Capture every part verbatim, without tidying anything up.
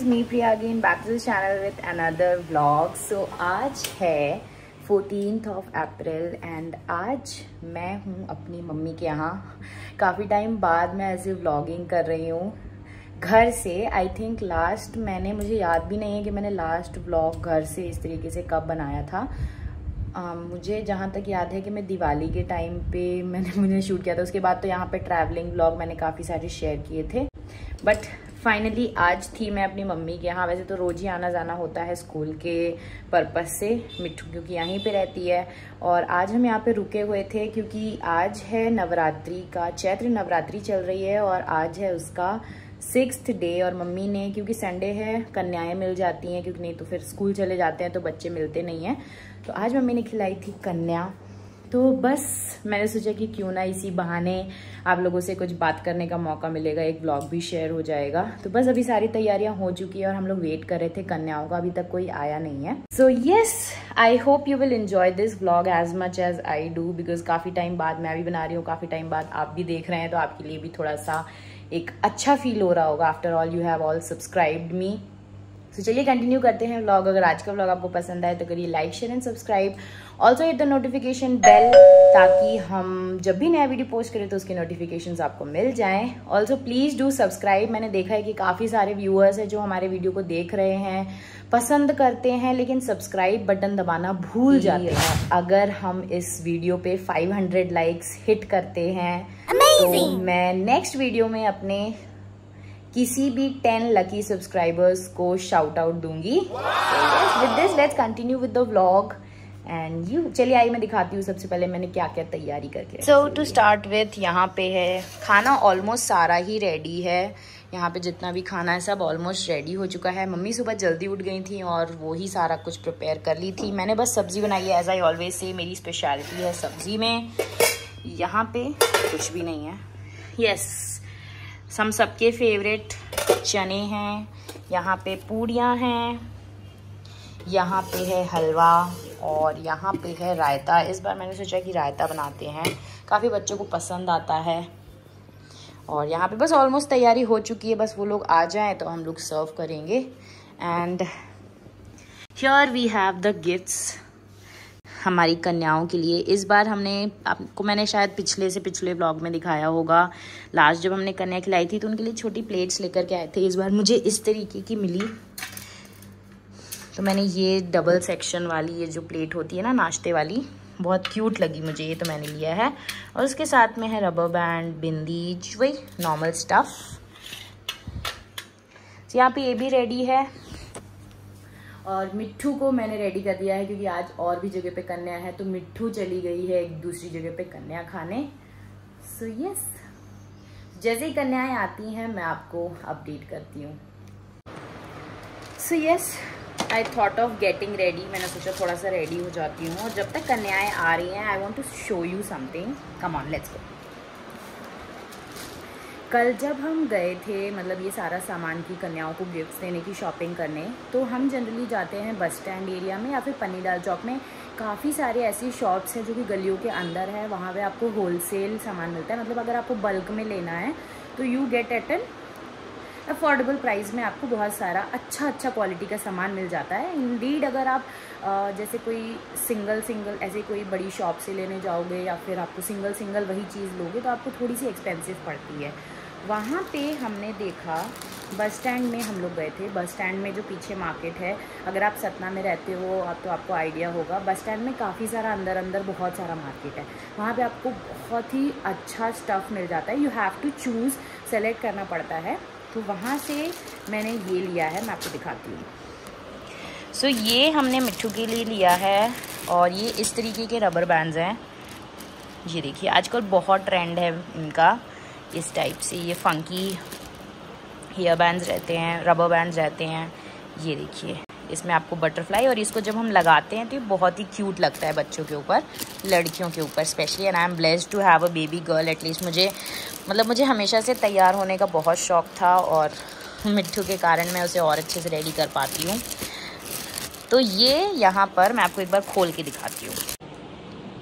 is me Priya again back to the channel with another vlog. So आज है fourteenth of April and आज मैं हूँ अपनी मम्मी के यहाँ। काफ़ी टाइम बाद मैं ऐसे व्लॉगिंग कर रही हूँ घर से। आई थिंक लास्ट मैंने मुझे याद भी नहीं है कि मैंने लास्ट व्लॉग घर से इस तरीके से कब बनाया था। Uh, मुझे जहाँ तक याद है कि मैं दिवाली के टाइम पे मैंने मुझे शूट किया था। उसके बाद तो यहाँ पे ट्रैवलिंग व्लॉग मैंने काफ़ी सारे शेयर किए थे, बट फाइनली आज थी मैं अपनी मम्मी के यहाँ। वैसे तो रोज़ ही आना जाना होता है स्कूल के पर्पस से, मिट्ठू क्योंकि यहीं पे रहती है। और आज हम यहाँ पे रुके हुए थे क्योंकि आज है नवरात्रि का, चैत्र नवरात्रि चल रही है और आज है उसका सिक्स्थ डे। और मम्मी ने, क्योंकि संडे है, कन्याएं मिल जाती हैं, क्योंकि नहीं तो फिर स्कूल चले जाते हैं तो बच्चे मिलते नहीं हैं। तो आज मम्मी ने खिलाई थी कन्या। तो बस मैंने सोचा कि क्यों ना इसी बहाने आप लोगों से कुछ बात करने का मौका मिलेगा, एक व्लॉग भी शेयर हो जाएगा। तो बस अभी सारी तैयारियां हो चुकी है और हम लोग वेट कर रहे थे कन्याओं का, अभी तक कोई आया नहीं है। So yes, I hope you will enjoy this vlog as much as I do, because काफ़ी टाइम बाद मैं भी बना रही हूँ, काफ़ी टाइम बाद आप भी देख रहे हैं, तो आपके लिए भी थोड़ा सा एक अच्छा फील हो रहा होगा। After all you have all subscribed me. तो चलिए कंटिन्यू करते हैं व्लॉग। अगर आज का व्लॉग आपको पसंद आए तो करिए like share and subscribe. Also hit the notification bell, ताकि हम जब भी नया वीडियो पोस्ट करें तो उसके नोटिफिकेशंस आपको मिल जाएं। Also please do subscribe. मैंने देखा है कि काफ़ी सारे व्यूअर्स हैं जो हमारे वीडियो को देख रहे हैं, पसंद करते हैं, लेकिन सब्सक्राइब बटन दबाना भूल जाते हैं। अगर हम इस वीडियो पे फाइव हंड्रेड लाइक्स हिट करते हैं तो मैं नेक्स्ट वीडियो में अपने किसी भी टेन लकी सब्सक्राइबर्स को शाउट आउट दूंगी। With this let's continue with the vlog and you. चलिए आई मैं दिखाती हूँ सबसे पहले मैंने क्या क्या तैयारी करके। सो टू स्टार्ट विथ, यहाँ पे है खाना ऑलमोस्ट सारा ही रेडी है। यहाँ पे जितना भी खाना है सब ऑलमोस्ट रेडी हो चुका है। मम्मी सुबह जल्दी उठ गई थी और वो ही सारा कुछ प्रिपेयर कर ली थी। मैंने बस सब्जी बनाई है, एज आई ऑलवेज से मेरी स्पेशलिटी है सब्जी में। यहाँ पे कुछ भी नहीं है। यस, हम सबके फेवरेट चने हैं, यहाँ पे पूड़ियाँ हैं, यहाँ पे है हलवा और यहाँ पे है रायता। इस बार मैंने सोचा कि रायता बनाते हैं, काफ़ी बच्चों को पसंद आता है। और यहाँ पे बस ऑलमोस्ट तैयारी हो चुकी है, बस वो लोग आ जाएं तो हम लोग सर्व करेंगे। And here we have the gifts हमारी कन्याओं के लिए। इस बार हमने, आपको मैंने शायद पिछले से पिछले व्लॉग में दिखाया होगा, लास्ट जब हमने कन्या खिलाई थी तो उनके लिए छोटी प्लेट्स लेकर के आए थे। इस बार मुझे इस तरीके की मिली, तो मैंने ये डबल सेक्शन वाली ये जो प्लेट होती है ना नाश्ते वाली, बहुत क्यूट लगी मुझे ये, तो मैंने लिया है। और उसके साथ में है रबर बैंड, बिंदी, वही नॉर्मल स्टफ। तो यहाँ पे ये भी रेडी है और मिट्ठू को मैंने रेडी कर दिया है क्योंकि आज और भी जगह पे कन्या है, तो मिट्ठू चली गई है एक दूसरी जगह पे कन्या खाने। So so, yes yes. जैसे ही कन्याएं आती हैं मैं आपको अपडेट करती हूँ। So yes, I thought of getting ready. मैंने सोचा थोड़ा सा रेडी हो जाती हूँ और जब तक कन्याएं आ रही हैं I want to show you something. Come on, let's go. कल जब हम गए थे, मतलब ये सारा सामान की कन्याओं को गिफ्ट्स देने की शॉपिंग करने, तो हम जनरली जाते हैं बस स्टैंड एरिया में या फिर पन्नीदार चौक में। काफ़ी सारे ऐसी शॉप्स हैं जो कि गलियों के अंदर है, वहाँ पे आपको होलसेल सामान मिलता है। मतलब अगर आपको बल्क में लेना है तो you get at an affordable price में आपको बहुत सारा अच्छा अच्छा क्वालिटी का सामान मिल जाता है। इंडीड अगर आप जैसे कोई सिंगल सिंगल ऐसे कोई बड़ी शॉप से लेने जाओगे या फिर आपको सिंगल सिंगल वही चीज़ लोगे तो आपको थोड़ी सी एक्सपेंसिव पड़ती है। वहाँ पे हमने देखा, बस स्टैंड में हम लोग गए थे। बस स्टैंड में जो पीछे मार्केट है, अगर आप सतना में रहते हो आप तो आपको आइडिया होगा, बस स्टैंड में काफ़ी सारा अंदर अंदर बहुत सारा मार्केट है। वहाँ पे आपको बहुत ही अच्छा स्टफ़ मिल जाता है। You have to choose, select करना पड़ता है। तो वहाँ से मैंने ये लिया है, मैं आपको दिखाती हूँ। सो so, ये हमने मिट्ठू के लिए लिया है और ये इस तरीके के रबर बैंड्स हैं। ये देखिए आजकल बहुत ट्रेंड है इनका, इस टाइप से ये फंकी हेयर बैंड्स रहते हैं, रबर बैंड्स रहते हैं। ये देखिए इसमें आपको बटरफ्लाई, और इसको जब हम लगाते हैं तो ये बहुत ही क्यूट लगता है बच्चों के ऊपर, लड़कियों के ऊपर specially. And I am blessed to have a baby girl. At least मुझे मतलब मुझे हमेशा से तैयार होने का बहुत शौक़ था और मिट्ठू के कारण मैं उसे और अच्छे से रेडी कर पाती हूँ। तो ये यहाँ पर मैं आपको एक बार खोल के दिखाती हूँ।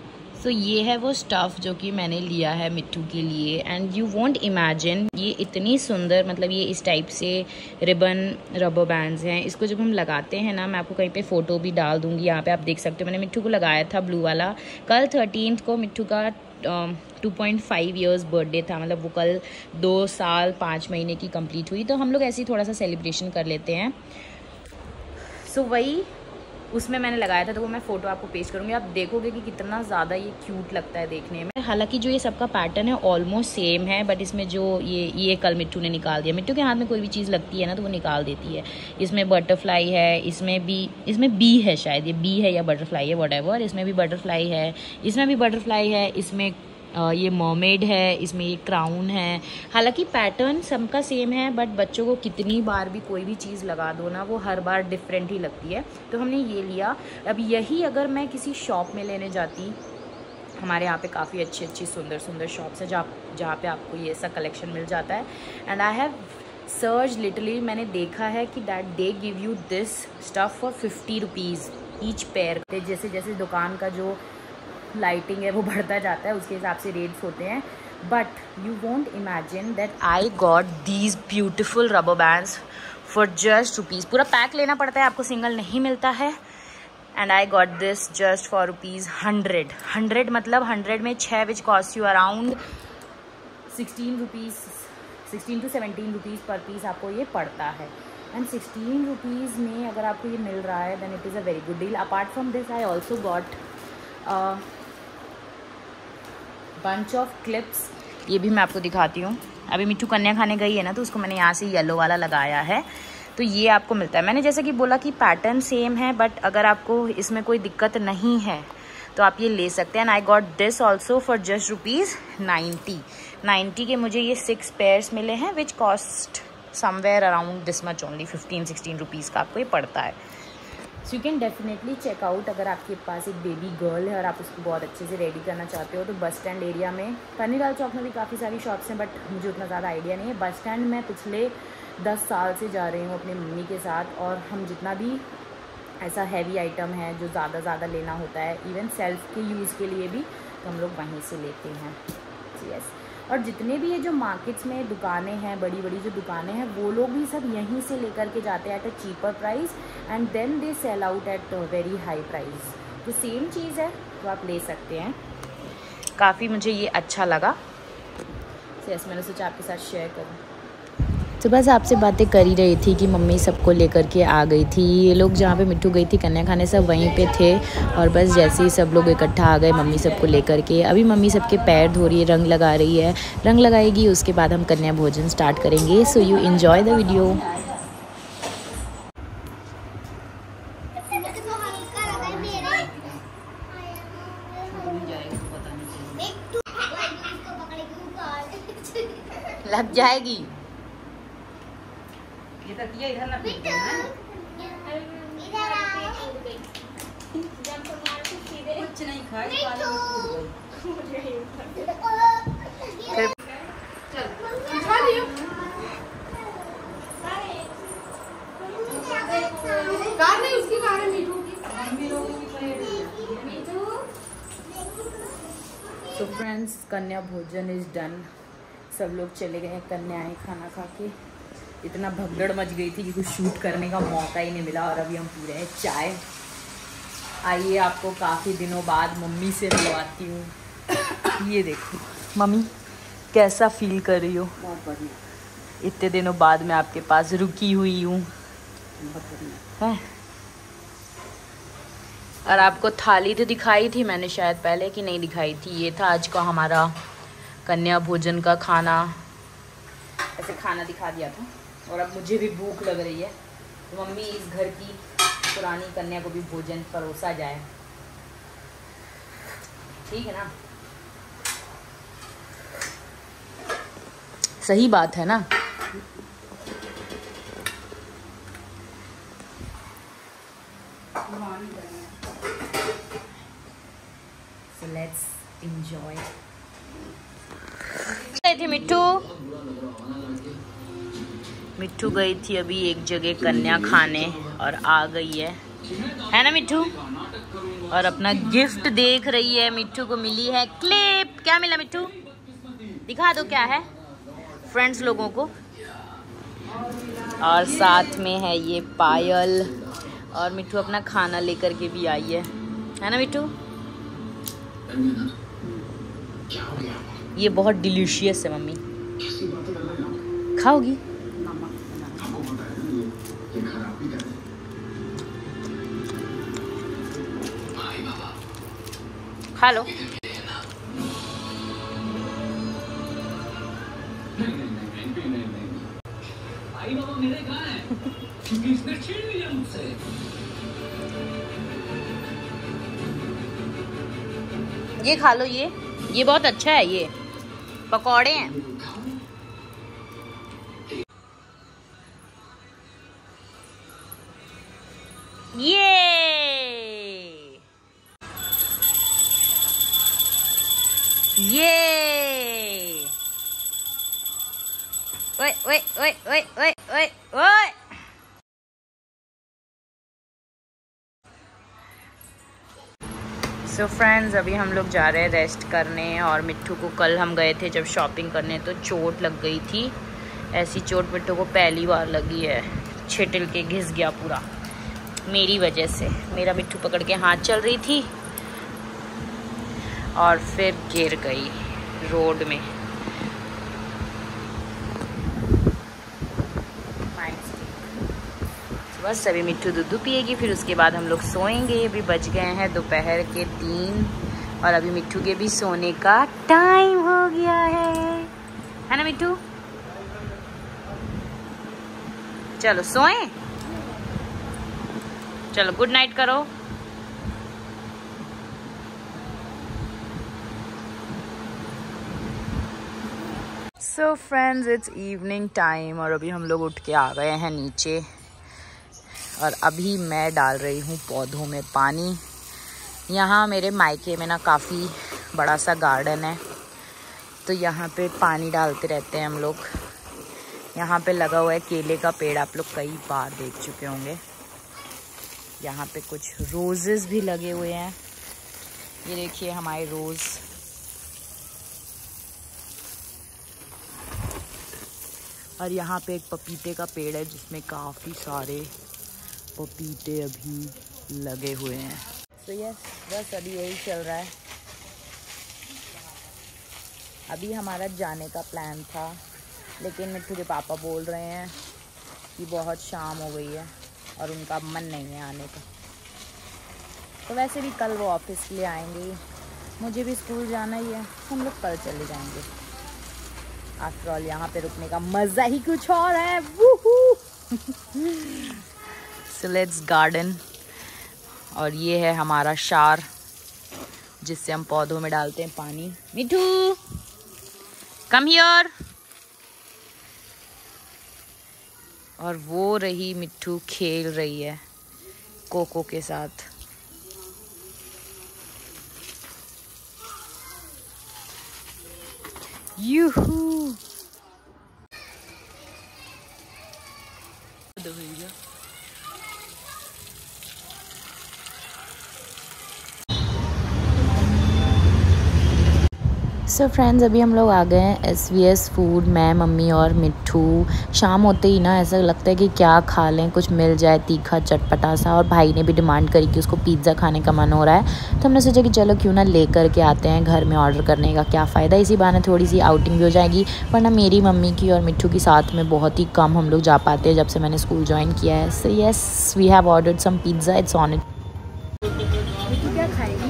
सो so, ये है वो स्टफ़ जो कि मैंने लिया है मिट्टू के लिए। एंड यू वॉन्ट इमेजिन, ये इतनी सुंदर, मतलब ये इस टाइप से रिबन रबर बैंड्स हैं। इसको जब हम लगाते हैं ना, मैं आपको कहीं पे फ़ोटो भी डाल दूँगी, यहाँ पे आप देख सकते हो। मैंने मिट्टू को लगाया था ब्लू वाला। कल थर्टीन को मिट्टू का two point five years birthday था, मतलब वो कल दो साल पाँच महीने की कंप्लीट हुई। तो हम लोग ऐसे ही थोड़ा सा सेलिब्रेशन कर लेते हैं। सो so, वही उसमें मैंने लगाया था, तो वो मैं फ़ोटो आपको पेस्ट करूँगी। आप देखोगे कि कितना ज़्यादा ये क्यूट लगता है देखने में। हालांकि जो ये सबका पैटर्न है ऑलमोस्ट सेम है, बट इसमें जो ये ये कल मिट्टू ने निकाल दिया। मिट्टू के हाथ में कोई भी चीज़ लगती है ना तो वो निकाल देती है। इसमें बटरफ्लाई है, इसमें भी इसमें बी है, शायद ये बी है या बटरफ्लाई है, व्हाटएवर। इसमें भी बटरफ्लाई है, इसमें भी बटरफ्लाई है, इसमें Uh, ये मर्मेड है, इसमें ये क्राउन है। हालांकि पैटर्न सबका सेम है, बट बच्चों को कितनी बार भी कोई भी चीज़ लगा दो ना, वो हर बार डिफरेंट ही लगती है। तो हमने ये लिया। अब यही अगर मैं किसी शॉप में लेने जाती, हमारे यहाँ पे काफ़ी अच्छी अच्छी सुंदर सुंदर शॉप्स है जहाँ जहाँ पे आपको ये ऐसा कलेक्शन मिल जाता है। And I have search literally, मैंने देखा है कि that they give you this stuff for fifty rupees each pair. जैसे जैसे दुकान का जो लाइटिंग है वो बढ़ता जाता है, उसके हिसाब से रेट्स होते हैं। But you won't imagine that I got these beautiful rubber bands for just rupees. पूरा पैक लेना पड़ता है, आपको सिंगल नहीं मिलता है। And I got this just for rupees hundred. Hundred मतलब हंड्रेड में छः, which cost you around sixteen rupees, sixteen to seventeen rupees per piece आपको ये पड़ता है। एंड सिक्सटीन रुपीज़ में अगर आपको ये मिल रहा है then it is a very good deal. Apart from this I also got bunch of clips. ये भी मैं आपको दिखाती हूँ। अभी मिट्टू कन्या खाने गई है ना, तो उसको मैंने यहाँ से येलो वाला लगाया है, तो ये आपको मिलता है। मैंने जैसे कि बोला कि पैटर्न सेम है, बट अगर आपको इसमें कोई दिक्कत नहीं है तो आप ये ले सकते हैं। And I got this also for just rupees ninety. Ninety के मुझे ये सिक्स पेयर्स मिले हैं, which cost somewhere around this much only, fifteen sixteen rupees का आपको ये पड़ता है। So you can definitely check out. अगर आपके पास एक बेबी गर्ल है और आप उसको बहुत अच्छे से रेडी करना चाहते हो, तो बस स्टैंड एरिया में, पन्नीलाल चौक में भी काफ़ी सारी शॉप्स हैं, बट मुझे उतना ज़्यादा आइडिया नहीं है। बस स्टैंड में पिछले दस साल से जा रही हूँ अपनी मम्मी के साथ, और हम जितना भी ऐसा हैवी आइटम है जो ज़्यादा ज़्यादा लेना होता है, इवन सेल्फ के यूज़ के लिए भी, तो हम लोग वहीं से लेते हैं। यस, और जितने भी ये जो मार्केट्स में दुकानें हैं, बड़ी बड़ी जो दुकानें हैं, वो लोग भी सब यहीं से लेकर के जाते हैं at a cheaper price, and then they sell out at very high price. तो सेम चीज़ है, तो आप ले सकते हैं। काफ़ी मुझे ये अच्छा लगा, यस, मैंने सोचा आपके साथ शेयर करूँ। तो बस आपसे बातें कर ही रही थी कि मम्मी सबको लेकर के आ गई थी। ये लोग जहाँ पे मिट्टू गई थी कन्या खाने, सब वहीं पे थे, और बस जैसे ही सब लोग इकट्ठा आ गए मम्मी सबको लेकर के। अभी मम्मी सबके पैर धो रही है, रंग लगा रही है, रंग लगाएगी, उसके बाद हम कन्या भोजन स्टार्ट करेंगे। So you enjoy the video. लग जाएगी ये तक, ये इधर ना फेंक देना। कुछ नहीं खाए, तो फ्रेंड्स, कन्या भोजन इज डन। सब लोग चले गए कन्याएं खाना खा के। इतना भगदड़ मच गई थी कि कुछ शूट करने का मौका ही नहीं मिला, और अभी हम पी रहे हैं चाय। आइए आपको काफ़ी दिनों बाद मम्मी से मिलवाती हूँ। ये देखो मम्मी, कैसा फील कर रही हो? बहुत बढ़िया। इतने दिनों बाद मैं आपके पास रुकी हुई हूँ। बहुत बढ़िया। और आपको थाली तो दिखाई थी मैंने शायद पहले, कि नहीं दिखाई थी? ये था आज का हमारा कन्या भोजन का खाना। ऐसे खाना दिखा दिया था। और अब मुझे भी भूख लग रही है, तो मम्मी इस घर की पुरानी कन्या को भी भोजन परोसा जाए, ठीक है ना? सही बात है ना? So let's enjoy. थी मिट्टू मिट्टू गई थी अभी एक जगह कन्या खाने और आ गई है, है ना मिट्टू? और अपना गिफ्ट देख रही है। मिट्टू को मिली है क्लिप। क्या मिला मिट्टू? दिखा दो क्या है फ्रेंड्स लोगों को। और साथ में है ये पायल। और मिट्टू अपना खाना लेकर के भी आई है, है ना मिट्टू? ये बहुत डिलीशियस है मम्मी, खाओगी? खा लो। ये खा लो, ये ये बहुत अच्छा है, ये पकौड़े हैं। ये ये ओए ओए ओए ओए ओए ओए ओए। सो फ्रेंड्स, अभी हम लोग जा रहे हैं रेस्ट करने। और मिट्टू को कल हम गए थे जब शॉपिंग करने तो चोट लग गई थी। ऐसी चोट मिट्टू को पहली बार लगी है। छिटल के घिस गया पूरा मेरी वजह से। मेरा मिट्टू पकड़ के हाथ चल रही थी और फिर गिर गई रोड में। बस अभी मिट्टू दूध पिएगी, फिर उसके बाद हम लोग सोएंगे। अभी बज गए हैं दोपहर के तीन और अभी मिट्टू के भी सोने का टाइम हो गया है, है ना मिट्टू? चलो सोएं, चलो गुड नाइट करो। So friends, it's evening time और अभी हम लोग उठ के आ गए हैं नीचे। और अभी मैं डाल रही हूँ पौधों में पानी। यहाँ मेरे मायके में ना काफ़ी बड़ा सा गार्डन है, तो यहाँ पे पानी डालते रहते हैं हम लोग। यहाँ पे लगा हुआ है केले का पेड़, आप लोग कई बार देख चुके होंगे। यहाँ पे कुछ रोजेस भी लगे हुए हैं, ये देखिए हमारे रोज़। और यहाँ पे एक पपीते का पेड़ है जिसमें काफ़ी सारे पपीते अभी लगे हुए हैं। तो यस, बस अभी यही चल रहा है। अभी हमारा जाने का प्लान था, लेकिन मिट्टू के पापा बोल रहे हैं कि बहुत शाम हो गई है और उनका मन नहीं है आने का। तो वैसे भी कल वो ऑफिस के लिए आएंगे, मुझे भी स्कूल जाना ही है, हम लोग कल चले जाएंगे। आफ्टर ऑल यहाँ पे रुकने का मज़ा ही कुछ और है। वूहू। So let's garden. और ये है हमारा शार जिससे हम पौधों में डालते हैं पानी। Mithu come here. और वो रही मिट्टू खेल रही है कोको के साथ। यूहू। सो फ्रेंड्स, अभी हम लोग आ गए हैं एस वी एस फूड। मैं, मम्मी और मिट्टू। शाम होते ही ना ऐसा लगता है कि क्या खा लें, कुछ मिल जाए तीखा चटपटा सा। और भाई ने भी डिमांड करी कि उसको पिज़्ज़ा खाने का मन हो रहा है, तो हमने सोचा कि चलो क्यों ना ले कर के आते हैं। घर में ऑर्डर करने का क्या फ़ायदा, इसी बहाने थोड़ी सी आउटिंग भी हो जाएगी। वरना मेरी मम्मी की और मिट्टू की साथ में बहुत ही कम हम लोग जा पाते हैं जब से मैंने स्कूल ज्वाइन किया है। So yes, we have ordered some pizza, it's on it. क्या खाएंगे?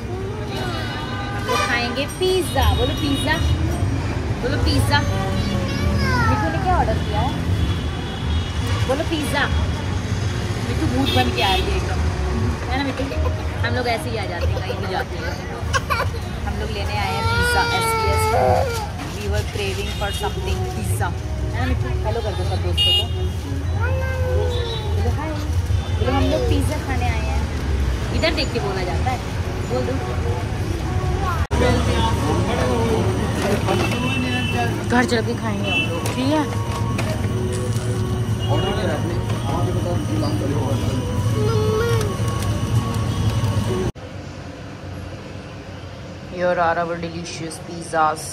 खाएंगे पिज़्ज़ा। बोलो पिज़्ज़ा, बोलो पिज़्ज़ा। मिट्टू ने क्या ऑर्डर किया है? बोलो पिज़्ज़ा। मिट्टू भूत बन के आ रही है एकदम, है ना मिट्टू? हम लोग ऐसे ही आ जाते हैं, कहीं भी जाते हैं। हम लोग लेने आए हैं pizza S V S. We were craving for something pizza, है ना मिट्टू? हेलो कर दो सब दोस्तों को। बोलो हाय। बोलो हम लोग पिज़्ज़ा खाने आए हैं। इधर देख के बोला जाता है, बोल दो। घर चल के खाएंगे हम लोग, ठीक है? Here are our delicious pizzas.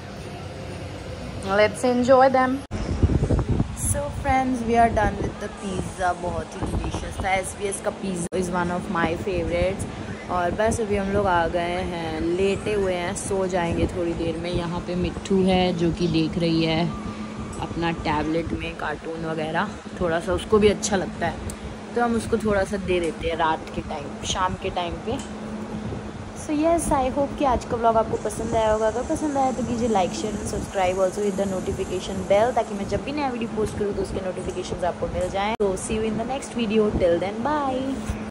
Let's enjoy them. So friends, we are done with the pizza. बहुत ही delicious था. S B S का pizza is one of my favorites. और बस अभी हम लोग आ गए हैं, लेटे हुए हैं, सो जाएंगे थोड़ी देर में. यहाँ पे मिट्ठू है जो कि देख रही है अपना टैबलेट में कार्टून वगैरह. थोड़ा सा उसको भी अच्छा लगता है तो हम उसको थोड़ा सा दे देते हैं रात के टाइम, शाम के टाइम पे. सो यस, आई होप कि आज का व्लॉग आपको पसंद आया होगा. अगर पसंद आया तो कीजिए like, share and subscribe. Also with the notification bell, ताकि मैं जब भी नया वीडियो पोस्ट करूँ तो उसके नोटिफिकेशन आपको मिल जाएँ. तो see you in the next video. Till then bye.